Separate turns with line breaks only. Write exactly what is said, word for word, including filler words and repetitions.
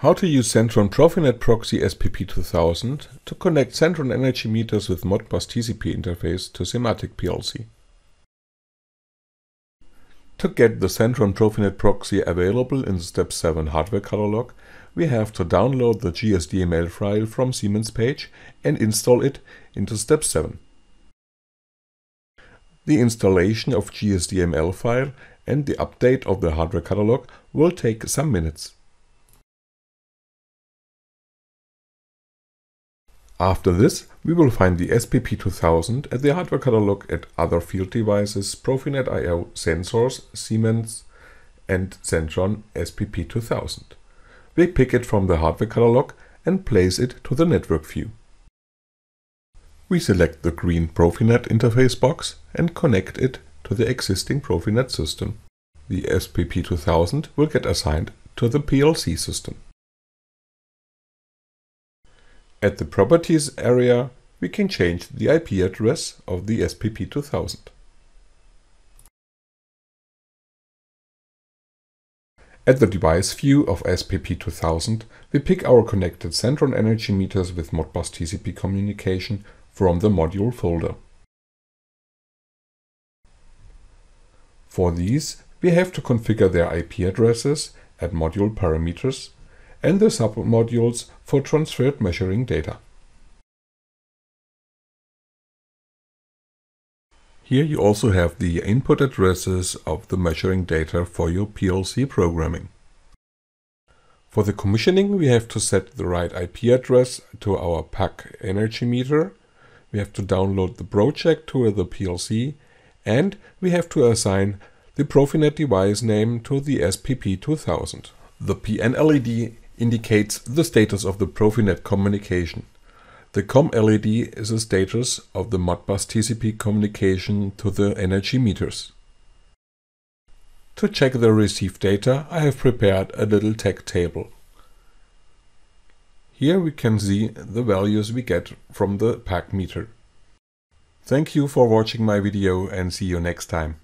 How to use SENTRON PROFINET Proxy S P P two thousand to connect SENTRON energy meters with ModbusTCP interface to SIMATIC P L C. To get the SENTRON PROFINET Proxy available in the Step seven hardware catalog, we have to download the G S D M L file from Siemens page and install it into Step seven. The installation of G S D M L file and the update of the hardware catalog will take some minutes. After this, we will find the S P P two thousand at the hardware catalog at other field devices, PROFINET I O sensors, Siemens and SENTRON S P P two thousand. We pick it from the hardware catalog and place it to the network view. We select the green PROFINET interface box and connect it to the existing PROFINET system. The S P P two thousand will get assigned to the P L C system. At the Properties area, we can change the I P address of the S P P two thousand. At the device view of S P P two thousand, we pick our connected SENTRON energy meters with ModbusTCP-Kommunikation from the module folder. For these, we have to configure their I P addresses, add module parameters, and the submodules for transferred measuring data. Here you also have the input addresses of the measuring data for your P L C programming. For the commissioning, we have to set the right I P address to our P A C energy meter, we have to download the project to the P L C, and we have to assign the PROFINET device name to the S P P two thousand. The P N L E D indicates the status of the PROFINET communication. The COM L E D is the status of the ModbusTCP communication to the energy meters. To check the received data, I have prepared a little tag table. Here we can see the values we get from the P A C meter. Thank you for watching my video and see you next time.